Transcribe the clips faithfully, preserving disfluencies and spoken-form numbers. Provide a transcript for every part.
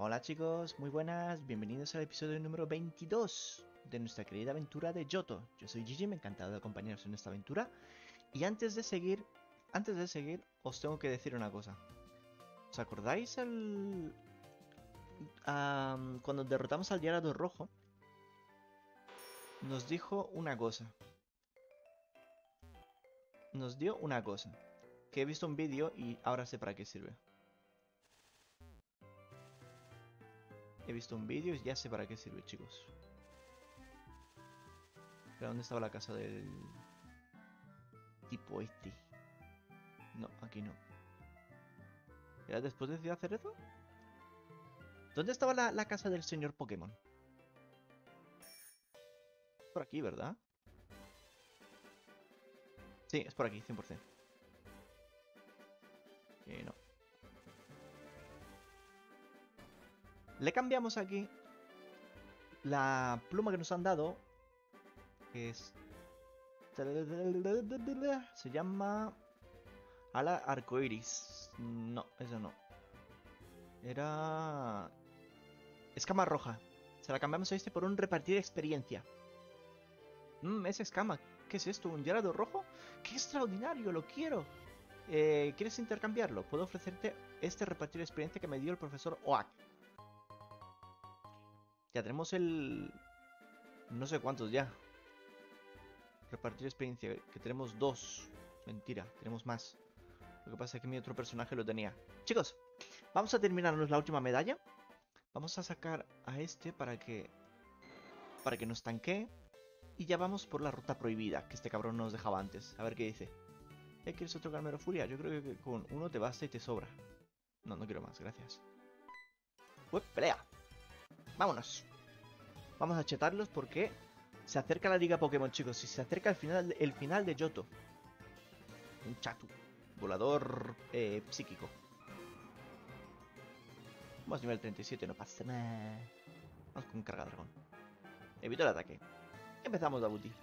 Hola chicos, muy buenas, bienvenidos al episodio número veintidós de nuestra querida aventura de Johto. Yo soy Gigi, me ha encantado de acompañaros en esta aventura. Y antes de seguir, antes de seguir, os tengo que decir una cosa. ¿Os acordáis el... Um, cuando derrotamos al Gyarados rojo? Nos dijo una cosa. Nos dio una cosa. Que he visto un vídeo y ahora sé para qué sirve. He visto un vídeo y ya sé para qué sirve, chicos. ¿Pero dónde estaba la casa del tipo este? No, aquí no. ¿Era después de Ciudad Cerezo? ¿Dónde estaba la, la casa del señor Pokémon? Por aquí, ¿verdad? Sí, es por aquí, cien por cien. Eh, no. Le cambiamos aquí la pluma que nos han dado. Que es... Se llama... Ala arcoiris. No, eso no. Era... Escama roja. Se la cambiamos a este por un repartir experiencia. Mmm, es escama. ¿Qué es esto? ¿Un Gyarados rojo? ¡Qué extraordinario! ¡Lo quiero! Eh, ¿Quieres intercambiarlo? Puedo ofrecerte este repartir experiencia que me dio el profesor Oak. Ya tenemos el... No sé cuántos ya. Repartir experiencia, que tenemos dos. Mentira, tenemos más. Lo que pasa es que mi otro personaje lo tenía. Chicos, vamos a terminarnos la última medalla. Vamos a sacar a este para que... Para que nos tanquee. Y ya vamos por la ruta prohibida, que este cabrón nos dejaba antes. A ver qué dice. ¿Eh, ¿Quieres otro Calmero Furia? Yo creo que con uno te basta y te sobra. No, no quiero más, gracias. ¡Uep, pelea! ¡Vámonos! Vamos a chetarlos porque se acerca la liga Pokémon, chicos. Y se acerca el final, el final de Johto. Un Chatu. Volador eh, psíquico. Vamos nivel treinta y siete, no pasa nada. Vamos con carga dragón. Evito el ataque. Empezamos, Dabuti.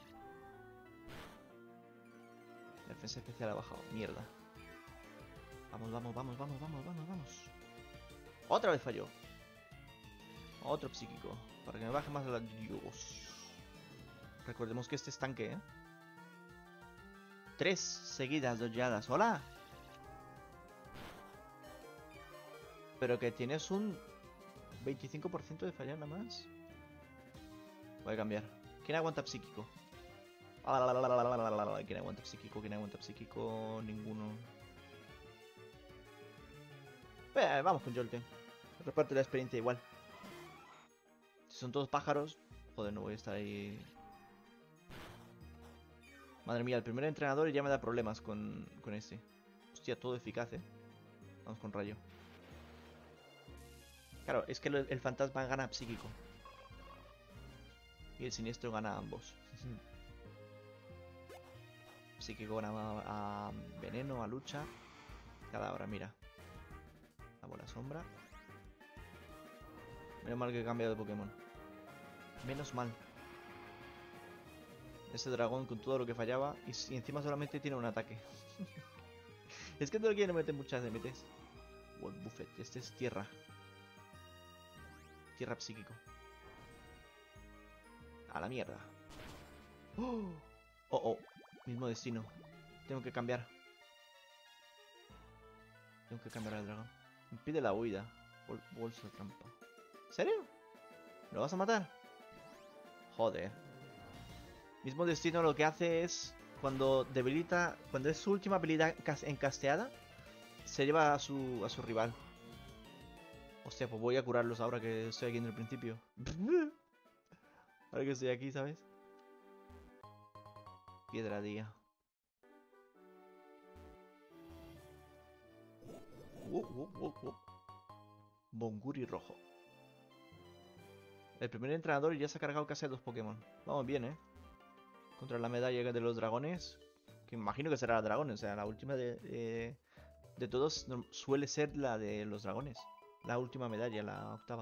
La defensa especial ha bajado. Mierda. Vamos, vamos, vamos, vamos, vamos, vamos, vamos. Otra vez falló. Otro psíquico. Para que me baje más la Dios. Recordemos que este es tanque, ¿eh? Tres seguidas dolladas. ¡Hola! Pero que tienes un veinticinco por ciento de fallar nada más. Voy a cambiar. ¿Quién aguanta psíquico? ¿Quién aguanta psíquico? ¿Quién aguanta psíquico? Ninguno. Eh, vamos con Jolteon. Reparte la experiencia igual. Si son todos pájaros, joder, no voy a estar ahí. Madre mía, el primer entrenador ya me da problemas con, con este. Hostia, todo eficaz, eh. Vamos con rayo. Claro, es que el fantasma gana psíquico. Y el siniestro gana a ambos. Psíquico gana a, a veneno, a lucha. Cada hora, mira. La bola sombra. Menos mal que he cambiado de Pokémon. Menos mal. Ese dragón con todo lo que fallaba. Y, y encima solamente tiene un ataque. Es que no le quieren meter muchas D M Ts. World Buffet. Este es tierra. Tierra psíquico. A la mierda. Oh, oh, oh. Mismo destino. Tengo que cambiar. Tengo que cambiar al dragón. Impide la huida. Bol bolsa trampa. ¿En serio? ¿Lo vas a matar? Joder. Mismo destino lo que hace es... Cuando debilita... Cuando es su última habilidad encasteada, se lleva a su, a su rival. Hostia, pues voy a curarlos ahora que estoy aquí en el principio. Ahora que estoy aquí, ¿sabes? Piedra día. Uh, uh, uh, uh. Bonguri rojo. El primer entrenador ya se ha cargado casi a dos Pokémon. Vamos bien, ¿eh? Contra la medalla de los dragones. Que imagino que será la dragón. O sea, la última de, eh, de todos suele ser la de los dragones. La última medalla, la octava.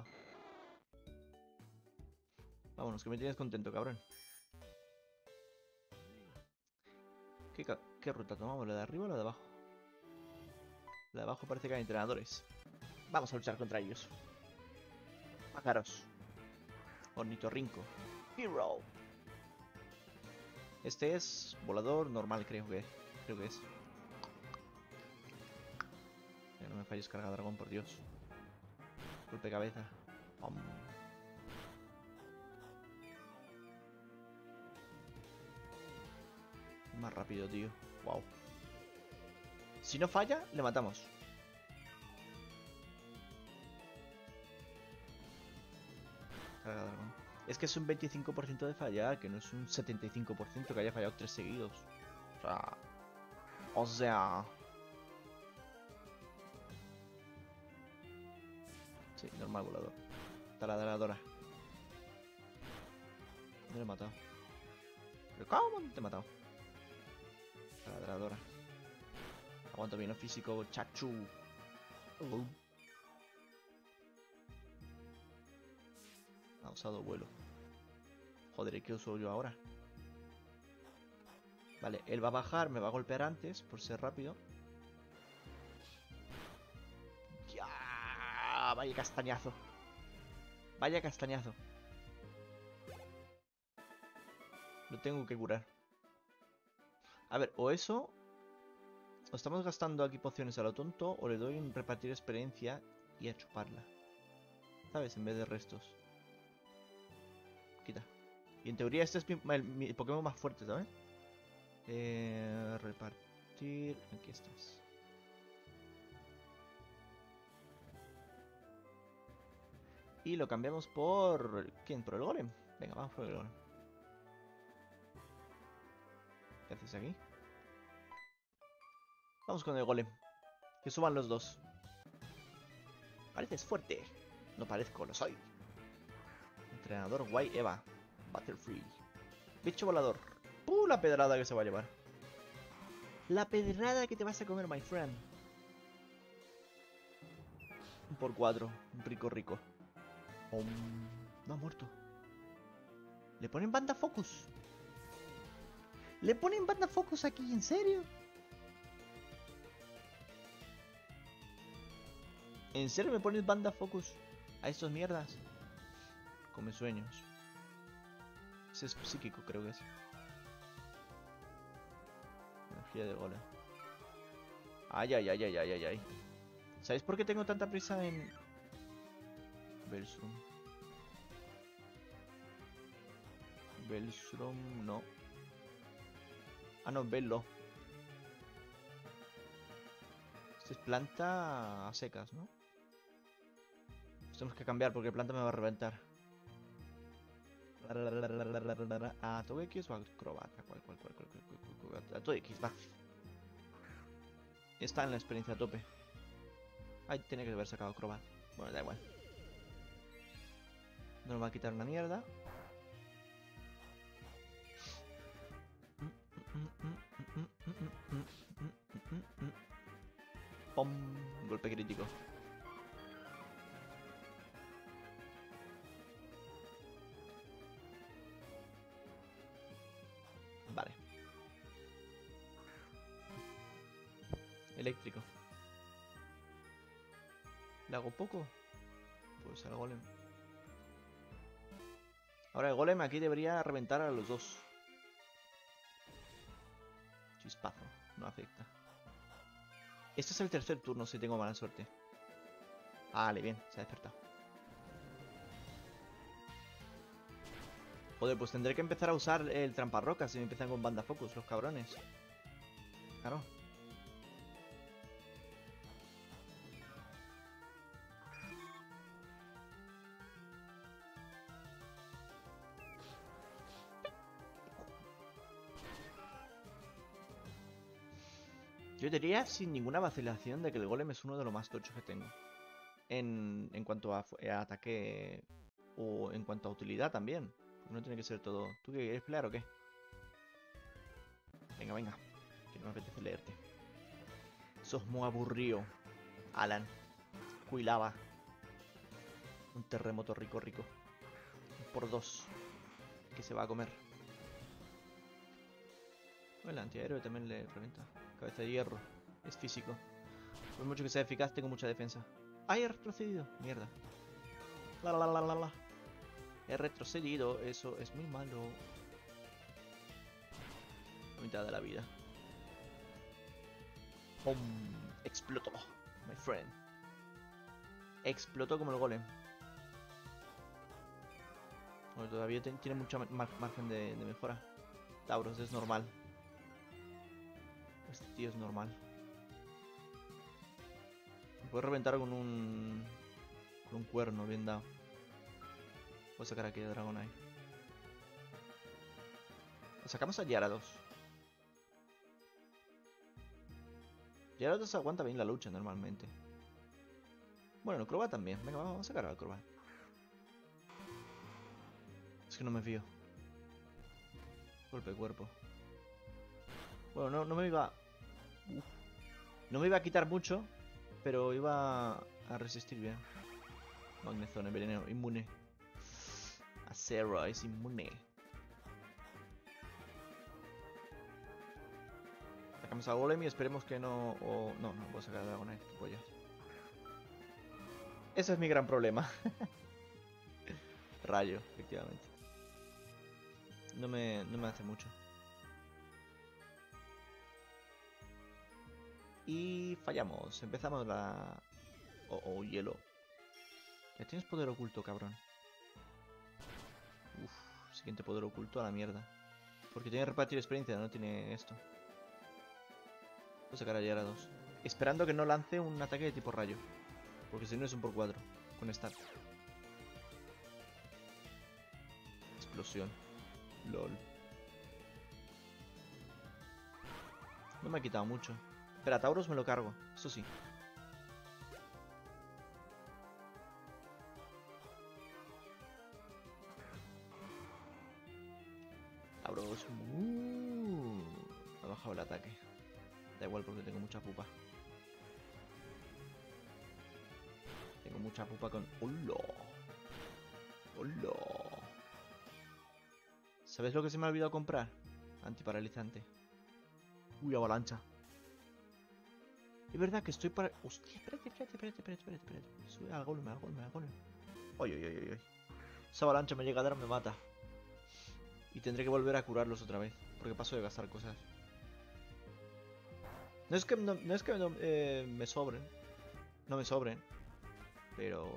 Vámonos, que me tienes contento, cabrón. ¿Qué, qué ruta tomamos? ¿La de arriba o la de abajo? La de abajo parece que hay entrenadores. Vamos a luchar contra ellos. Pájaros. Ornitorrinco. Hero. Este es volador normal, creo que creo que es. Que no me falles, carga dragón, por Dios. Golpe cabeza. Pum. Más rápido, tío. Wow. Si no falla, le matamos. Carga dragón. Es que es un veinticinco por ciento de fallar, que no es un setenta y cinco por ciento que haya fallado tres seguidos. O sea... O sea... Sí, normal volador. Taladradora. No le he matado. ¿Pero cómo no te he matado? Taladradora. Aguanto bien lo físico, chachu. Uh. Ha usado vuelo. Joder, ¿qué uso yo ahora? Vale, él va a bajar, me va a golpear antes, por ser rápido. ¡Ya! Vaya castañazo. Vaya castañazo. Lo tengo que curar. A ver, o eso... O estamos gastando aquí pociones a lo tonto, o le doy un repartir experiencia y a chuparla. ¿Sabes? En vez de restos. Quita. Y en teoría este es mi, el, mi Pokémon más fuerte, ¿sabes? Eh, repartir... Aquí estás. Y lo cambiamos por... ¿Quién? ¿Por el golem? Venga, vamos por el golem. ¿Qué haces aquí? Vamos con el golem. Que suban los dos. Pareces fuerte. No parezco, lo soy. Entrenador guay Eva. Butterfree. Bicho volador. ¡Puh! La pedrada que se va a llevar. La pedrada que te vas a comer, my friend. Un por cuatro. Un rico rico. Um, no ha muerto. ¿Le ponen banda focus? ¿Le ponen banda focus aquí? ¿En serio? ¿En serio me pones banda focus a estos mierdas? Come sueños. Ese es psíquico, creo que es. Energía de golem. Ay, ay, ay, ay, ay, ay, ay. ¿Sabéis por qué tengo tanta prisa en... Bellstrom? Bellstrom, no. Ah, no, Bello. Este es planta a secas, ¿no? Pues tenemos que cambiar porque planta me va a reventar. A todo X o acrobata. ¿Cuál, cuál, cuál, cuál, cuál, cuál? A todo X, va. Está en la experiencia a tope. Ay, tenía que haber sacado acrobata. Bueno, da igual. No nos va a quitar una mierda. Pom, golpe crítico. Vale. Eléctrico. ¿Le hago poco? Pues al golem. Ahora el golem aquí debería reventar a los dos. Chispazo, no afecta. Este es el tercer turno si tengo mala suerte. Vale, bien, se ha despertado. Joder, pues tendré que empezar a usar el tramparrocas si me empiezan con banda focus, los cabrones. Claro. Yo diría sin ninguna vacilación de que el golem es uno de los más tochos que tengo. En, en cuanto a, a ataque o en cuanto a utilidad también. No tiene que ser todo. ¿Tú qué quieres pelear o qué? Venga, venga. Que no me apetece leerte. Sos muy aburrido, Alan. Cuilaba. Un terremoto rico, rico. Por dos. Que se va a comer. El antiaéreo también le revienta. Cabeza de hierro. Es físico. Por mucho que sea eficaz, tengo mucha defensa. ¡Ay, he retrocedido! Mierda. La la la la la. He retrocedido, eso es muy malo. La mitad de la vida. ¡Pum! Explotó, my friend. Explotó como el golem. Bueno, todavía tiene mucha mar margen de, de mejora. Tauros, es normal. Este tío es normal. Me puedo reventar con un... con un cuerno bien dado. Voy a sacar aquí a Dragonite. Lo sacamos a Gyarados. Gyarados aguanta bien la lucha normalmente. Bueno, el Crobat también. Venga, vamos a sacar al Crobat. Es que no me fío. Golpe de cuerpo. Bueno, no, no me iba... Uf. No me iba a quitar mucho, pero iba a resistir bien. Magnezone, veneno, inmune. Acero es inmune. Sacamos a Golem y esperemos que no... O... No, no puedo sacar a Dragonite, qué pollas. Ese es mi gran problema. Rayo, efectivamente. No me, no me hace mucho. Y fallamos. Empezamos la... Oh, oh, hielo. Ya tienes poder oculto, cabrón. Uf, siguiente poder oculto a la mierda. Porque tiene repartir experiencia, no tiene esto. Voy a sacar a Gyarados. Esperando que no lance un ataque de tipo rayo. Porque si no es un por cuatro. Con Start. Explosión. LOL. No me ha quitado mucho. Pero a Tauros me lo cargo, eso sí. Tauros. Uh, ha bajado el ataque. Da igual porque tengo mucha pupa. Tengo mucha pupa con... ¡Hola! ¡Hola! ¿Sabes lo que se me ha olvidado comprar? Antiparalizante. Uy, avalancha. Es verdad que estoy para... Hostia, espérate, espérate, espérate, espérate, espérate, espérate. Sube al golem, al golem, al golem. Ay, ay, ay, ay. Esa avalancha me llega a dar, me mata. Y tendré que volver a curarlos otra vez. Porque paso de gastar cosas. No es que no, no es que no, eh, me sobren. No me sobren. Pero...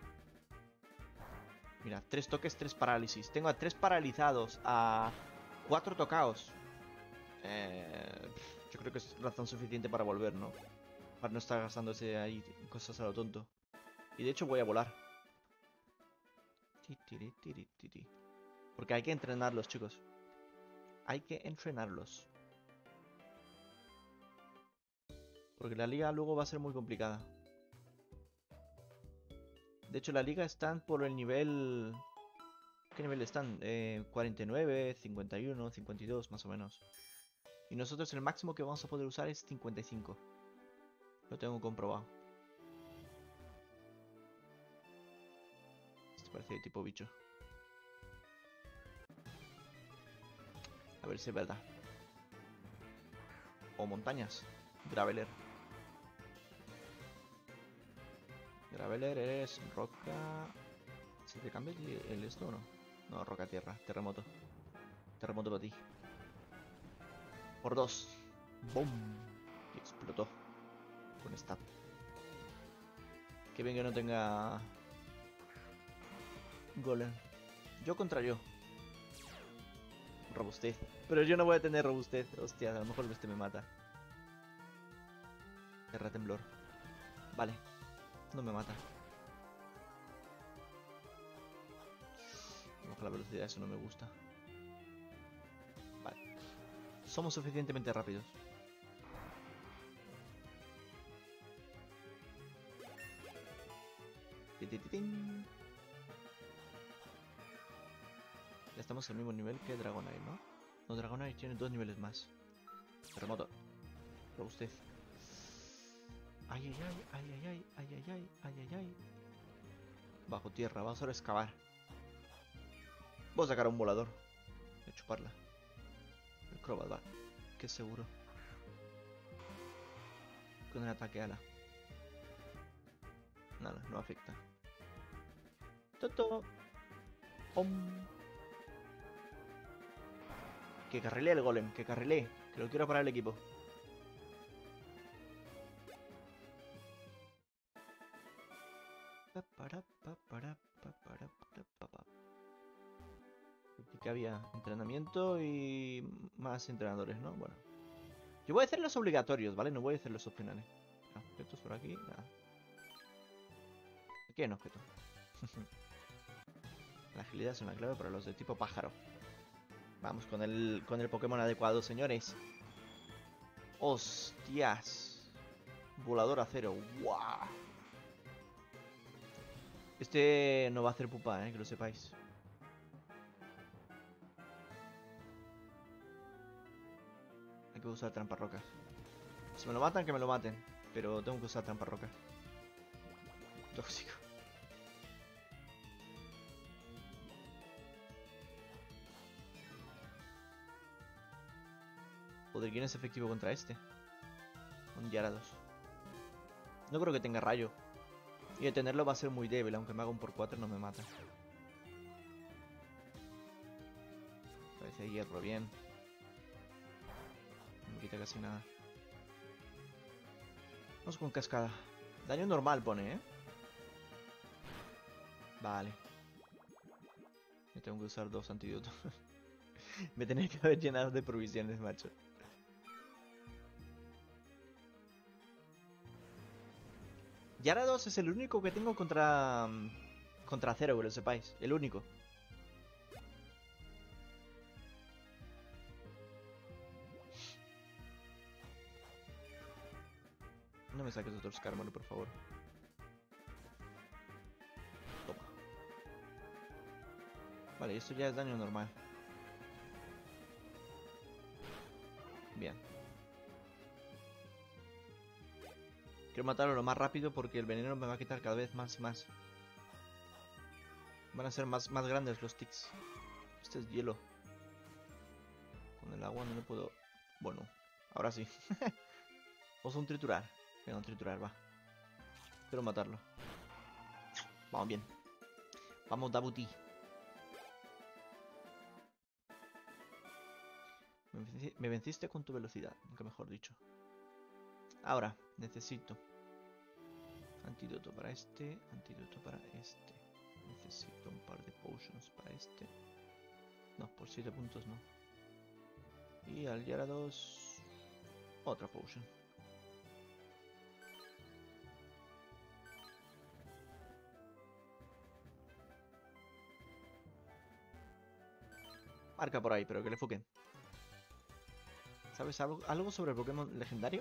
Mira, tres toques, tres parálisis. Tengo a tres paralizados, a cuatro tocaos. Eh, yo creo que es razón suficiente para volver, ¿no? Para no estar gastándose ahí cosas a lo tonto. Y de hecho voy a volar. Porque hay que entrenarlos, chicos. Hay que entrenarlos. Porque la liga luego va a ser muy complicada. De hecho, la liga están por el nivel... ¿Qué nivel están? Eh, cuarenta y nueve, cincuenta y uno, cincuenta y dos, más o menos. Y nosotros el máximo que vamos a poder usar es cincuenta y cinco. Lo tengo comprobado. Esto parece de tipo bicho. A ver si es verdad. O montañas. Graveler. Graveler es roca... ¿Se te cambia el esto o no? No, roca tierra. Terremoto. Terremoto para ti. Por dos. ¡Bum! Y explotó. Con esta. Qué bien que no tenga... Golem. Yo contra yo. Robustez. Pero yo no voy a tener robustez. Hostia, a lo mejor este me mata. Terra temblor. Vale. No me mata. Baja la velocidad, eso no me gusta. Vale. Somos suficientemente rápidos. Ya estamos al mismo nivel que Dragonite, ¿no? No, Dragonite tiene dos niveles más. Terremoto. Robustez. Ay, ay, ay, ay, ay, ay, ay, ay, ay, ay, ay, ay. Bajo tierra, vamos a excavar. Voy a sacar a un volador. Voy a chuparla. El Crobat va. Que seguro. Con el ataque ala. Nada, no afecta. Toto. Om. Que carrilee el golem, que carrilee. Que lo quiero para el equipo. Que había entrenamiento y más entrenadores, ¿no? Bueno. Yo voy a hacer los obligatorios, ¿vale? No voy a hacer los opcionales. Objetos por aquí, nada. Aquí hay un objeto. La agilidad es una clave para los de tipo pájaro. Vamos con el, con el Pokémon adecuado, señores. ¡Hostias! Volador acero. ¡Guau! Este no va a hacer pupa, eh, que lo sepáis. Hay que usar trampas rocas. Si me lo matan, que me lo maten. Pero tengo que usar trampas rocas. Tóxico. Joder, ¿quién es efectivo contra este? Un Gyarados. No creo que tenga rayo. Y de tenerlo va a ser muy débil, aunque me haga un por cuatro no me mata. Parece hierro, bien. No me quita casi nada. Vamos con cascada. Daño normal pone, ¿eh? Vale. Me tengo que usar dos antídotos. Me tenía que haber llenado de provisiones, macho. Gyarados es el único que tengo contra... Contra Zero, que lo sepáis. El único. No me saques otro Skarmory, por favor. Toma. Vale, esto ya es daño normal. Bien. Quiero matarlo lo más rápido porque el veneno me va a quitar cada vez más y más. Van a ser más, más grandes los tics. Este es hielo. Con el agua no le puedo... Bueno, ahora sí. Vamos a un triturar. Venga, un triturar, va. Quiero matarlo. Vamos bien. Vamos, Dabuti. Me venciste con tu velocidad, nunca mejor dicho. Ahora, necesito antídoto para este, antídoto para este. Necesito un par de potions para este. No, por siete puntos no. Y al Gyarados otra potion. Marca por ahí, pero que le foquen. ¿Sabes algo, algo sobre el Pokémon legendario?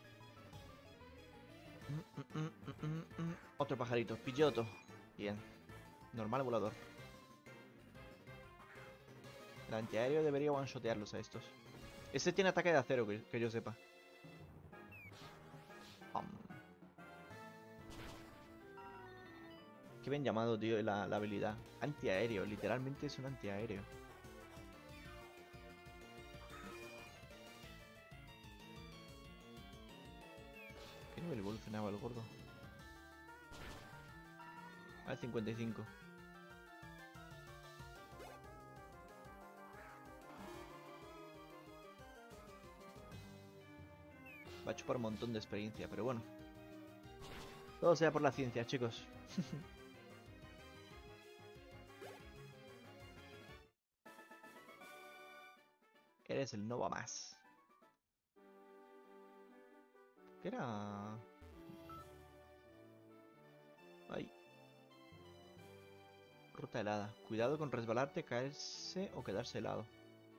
Mm, mm, mm, mm, mm, mm. Otro pajarito, Pidgeotto. Bien. Normal volador. El antiaéreo debería one-shotearlos a estos. Este tiene ataque de acero, que, que yo sepa. Um. Qué bien llamado, tío, la, la habilidad. Antiaéreo, literalmente es un antiaéreo. ¿Qué nivel evolucionaba el gordo? Al cincuenta y cinco. Va a chupar un montón de experiencia, pero bueno. Todo sea por la ciencia, chicos. Eres el Nova más. ¿Qué era? Ay. Ruta helada. Cuidado con resbalarte, caerse o quedarse helado.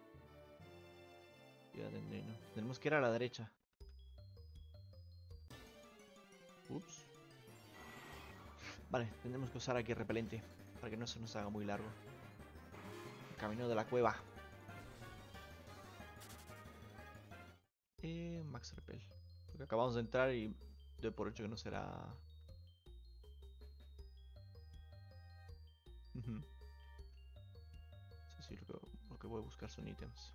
Ya tendré, ¿no? Tenemos que ir a la derecha. Ups. Vale, tendremos que usar aquí repelente para que no se nos haga muy largo. El camino de la cueva. Eh, Max Repel. Porque acabamos de entrar y doy por hecho que no será... Uh-huh. Sí, sí, lo que, lo que voy a buscar son ítems.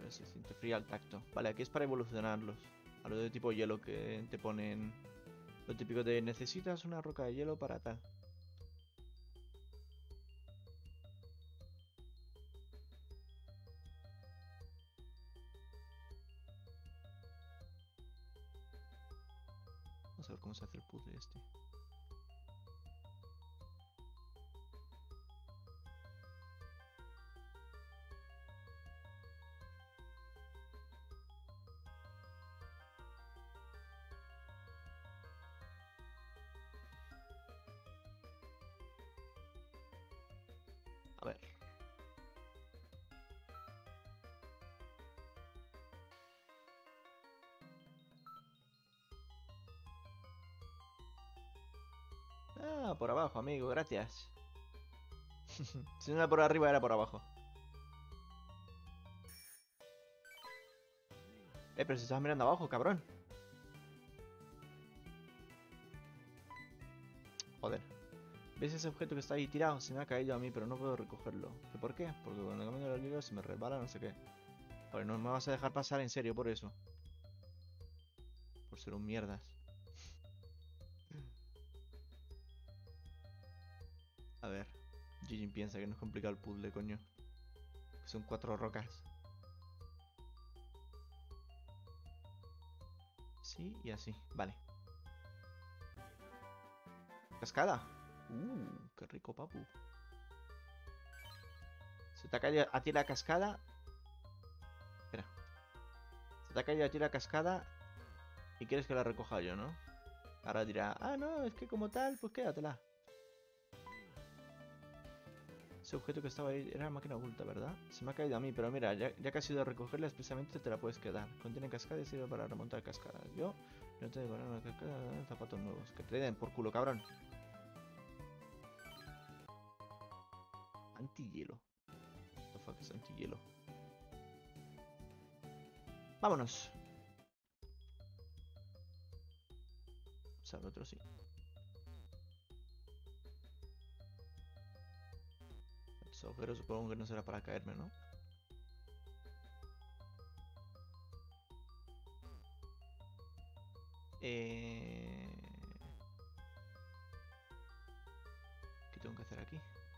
Resistente frío al tacto. Vale, aquí es para evolucionarlos. A lo de tipo hielo que te ponen Lo típico de necesitas una roca de hielo para tal. Vamos a ver cómo se hace el puzzle este. A ver. Ah, por abajo, amigo, gracias. Si no era por arriba, era por abajo. Eh, pero si estás mirando abajo, cabrón. Joder. ¿Ves ese objeto que está ahí tirado? Se me ha caído a mí, pero no puedo recogerlo. ¿Y por qué? Porque cuando camino los libros se me resbala no sé qué. Joder, no me vas a dejar pasar en serio por eso. Por ser un mierdas. A ver. Jijin piensa que no es complicado el puzzle, coño. Que son cuatro rocas. Sí y así. Vale. Cascada. Uh, qué rico, papu. Se te ha caído a ti la cascada. Espera. Se te ha caído a ti la cascada y quieres que la recoja yo, ¿no? Ahora dirá, ah, no, es que como tal, pues quédatela. Ese objeto que estaba ahí era máquina oculta, ¿verdad? Se me ha caído a mí, pero mira, ya, ya que has ido a recogerla, expresamente te la puedes quedar. Contiene cascada y sirve para remontar cascadas. Yo no te devoré una cascada, zapatos nuevos. Que te den por culo, cabrón. Antihielo. What the fuck es antihielo? Vámonos. O sea, el otro sí. Ese agujero supongo que no será para caerme, ¿no? Eh... ¿Qué tengo que hacer aquí?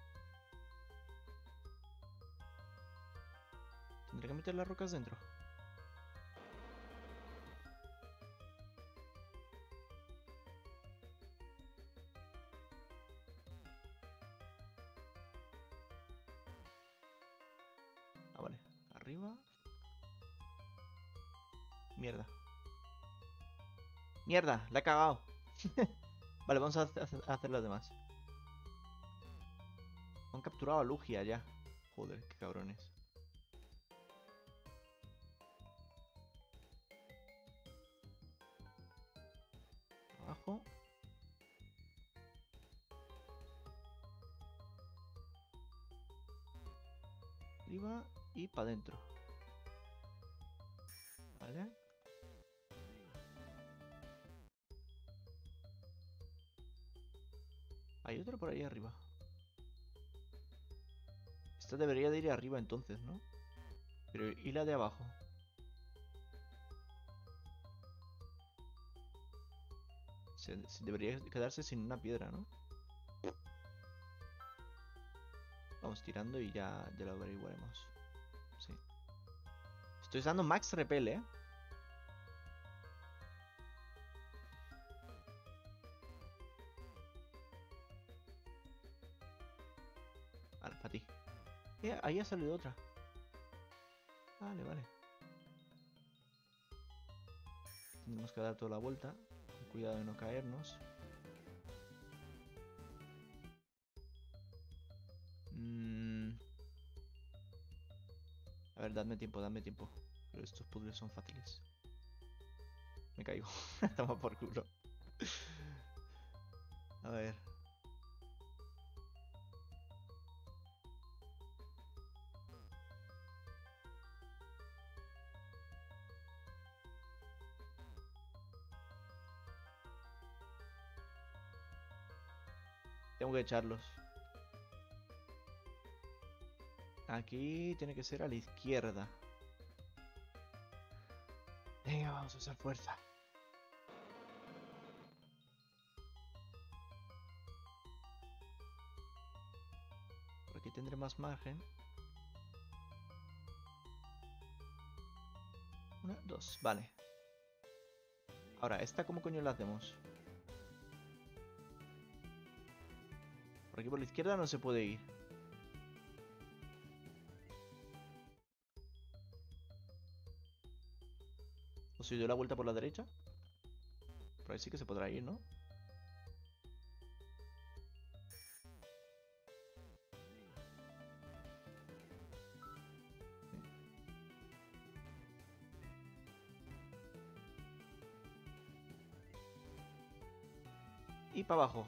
Tendré que meter las rocas dentro. Ah, vale. Arriba. Mierda. Mierda, la he cagado. Vale, vamos a hacer, a hacer las demás. Han capturado a Lugia ya. Joder, qué cabrones. Abajo. Arriba y para adentro. Vale. Hay otro por ahí arriba. Esta debería de ir arriba entonces, ¿no? Pero ¿y la de abajo? Se, se debería quedarse sin una piedra, ¿no? Vamos tirando y ya, ya lo averiguaremos. Sí. Estoy usando Max Repel, ¿eh? Vale, para ti. Eh, ahí ha salido otra. Vale, vale. Tenemos que dar toda la vuelta. Con cuidado de no caernos. Mm. A ver, dadme tiempo, dadme tiempo. Pero estos puzzles son fáciles. Me caigo. Toma por culo. A ver. Tengo que echarlos. Aquí tiene que ser a la izquierda. Venga, vamos a usar fuerza. aquí tendré más margen. Una, dos, vale. Ahora, ¿esta cómo coño la hacemos? Por aquí por la izquierda no se puede ir. O si doy la vuelta por la derecha. Por ahí sí que se podrá ir, ¿no? Y para abajo.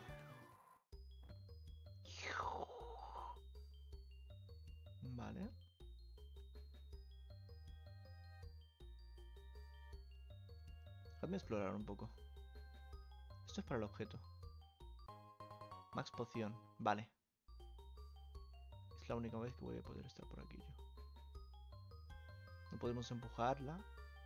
Vale. Déjame explorar un poco. Esto es para el objeto. Max poción. Vale. Es la única vez que voy a poder estar por aquí yo. No podemos empujarla.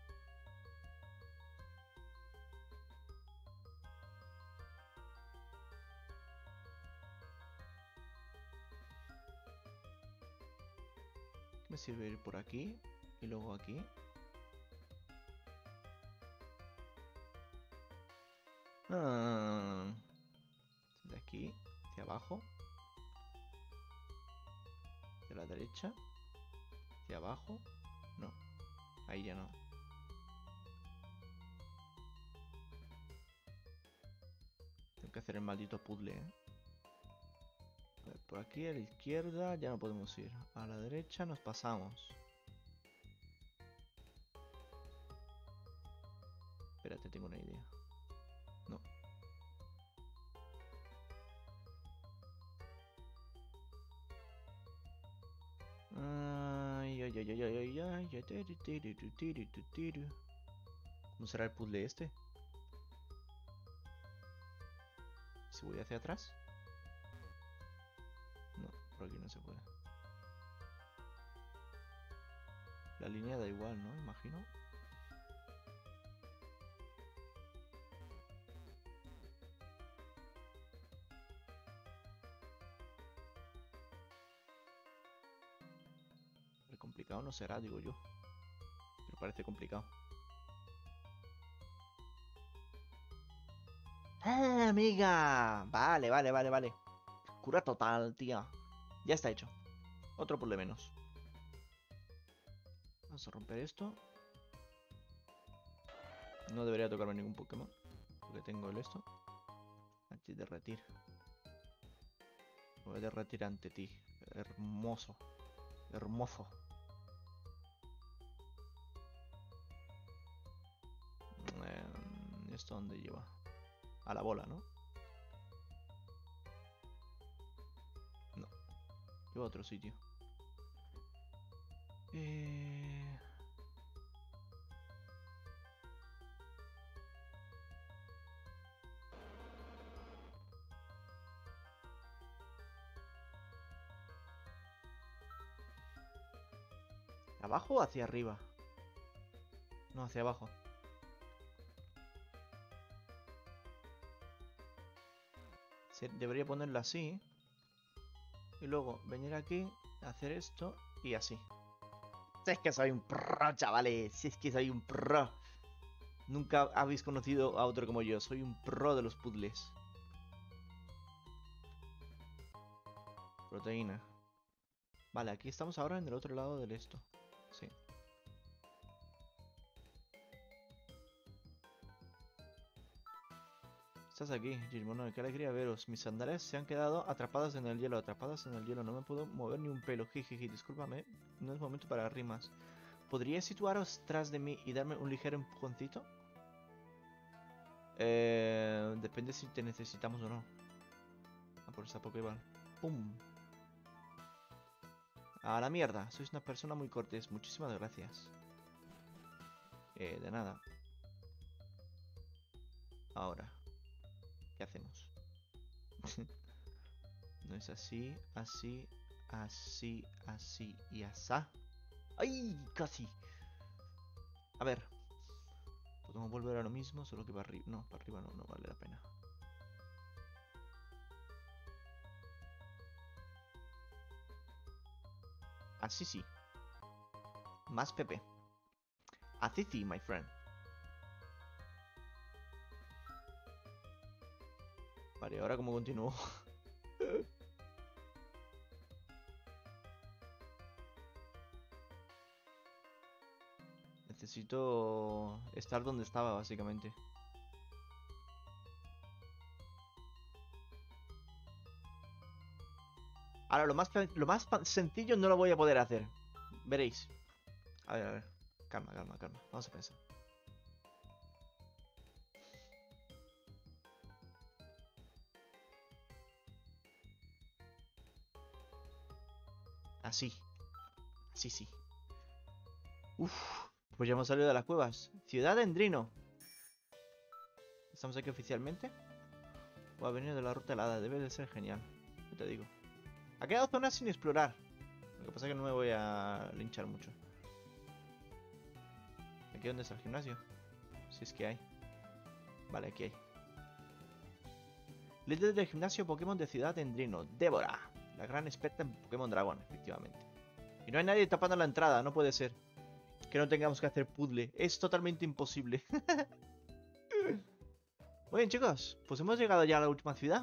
Me sirve ir por aquí y luego aquí. Ah, de aquí hacia abajo, de la derecha, hacia abajo. No, ahí ya no. Tengo que hacer el maldito puzzle, ¿eh? A ver, por aquí a la izquierda ya no podemos ir. A la derecha nos pasamos. Espérate, tengo una idea. No. Ay, ay, ay, ay, ay, ay, ay, tiru, tiru, tiru, tiru, tiru. ¿Cómo será el puzzle este? Si voy hacia atrás. No, por aquí no se puede. La línea da igual, ¿no? Imagino. Complicado no será, digo yo. Pero parece complicado. ¡Ah, amiga! Vale, vale, vale, vale. Cura total, tía. Ya está hecho. Otro puzzle menos. Vamos a romper esto. No debería tocarme ningún Pokémon. Porque tengo el esto. Anti derretir. Voy a derretir ante ti. Hermoso. Hermoso. Eh, ¿Esto dónde lleva? A la bola, ¿no? No. Lleva a otro sitio. Eh... ¿Abajo o hacia arriba? No, hacia abajo. Se debería ponerlo así. Y luego venir aquí, hacer esto y así. Si es que soy un pro, chavales. Si es que soy un pro. Nunca habéis conocido a otro como yo. Soy un pro de los puzzles. Proteína. Vale, aquí estamos ahora en el otro lado del esto. Sí. Estás aquí, Gizmono, qué alegría veros. Mis sandalias se han quedado atrapadas en el hielo, atrapadas en el hielo. No me puedo mover ni un pelo. Jijiji, discúlpame. No es momento para rimas. ¿Podríais situaros tras de mí y darme un ligero empujoncito? Eh, depende si te necesitamos o no. Ah, por esta Pokéball. ¡Pum! A la mierda. Sois una persona muy cortés. Muchísimas gracias. Eh, de nada. Ahora. ¿Qué hacemos? No es así, así, así, así y asá. ¡Ay! Casi. A ver. Podemos volver a lo mismo, solo que para arriba. No, para arriba no, no vale la pena. Así sí. Más P P. Así sí, my friend. Vale, ahora cómo continúo. Necesito estar donde estaba, básicamente. Ahora, lo más, lo más sencillo no lo voy a poder hacer. Veréis. A ver, a ver. Calma, calma, calma. Vamos a pensar. Así. Así, sí. Uf. Pues ya hemos salido de las cuevas. Ciudad de Endrino. ¿Estamos aquí oficialmente? O ha venido de la ruta helada. Debe de ser genial. ¿Qué te digo? Ha quedado zonas sin explorar. Lo que pasa es que no me voy a linchar mucho. ¿Aquí dónde está el gimnasio? Si es que hay. Vale, aquí hay. Líder del gimnasio Pokémon de Ciudad Endrino, Débora. La gran experta en Pokémon Dragón, efectivamente. Y no hay nadie tapando la entrada, no puede ser. Que no tengamos que hacer puzzle. Es totalmente imposible. Muy bien, chicos. Pues hemos llegado ya a la última ciudad.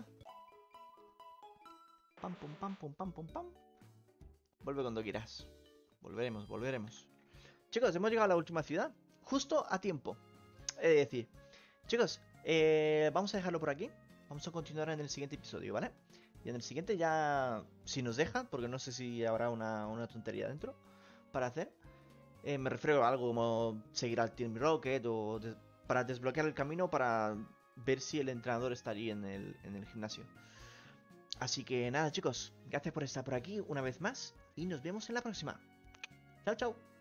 Pam, pum, pam, pum, pam, pum, pam. Vuelve cuando quieras. Volveremos, volveremos. Chicos, hemos llegado a la última ciudad. Justo a tiempo. Es decir, chicos, eh, vamos a dejarlo por aquí. Vamos a continuar en el siguiente episodio, ¿vale? Y en el siguiente ya, si nos deja, porque no sé si habrá una, una tontería dentro para hacer. Eh, me refiero a algo como seguir al Team Rocket o de, para desbloquear el camino para ver si el entrenador está allí en el, en el gimnasio. Así que nada, chicos, gracias por estar por aquí una vez más y nos vemos en la próxima. Chao, chao.